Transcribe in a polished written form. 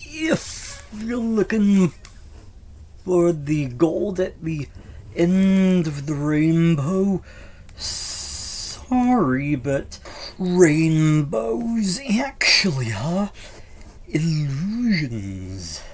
If you're looking for the gold at the end of the rainbow, sorry, but rainbows actually are illusions.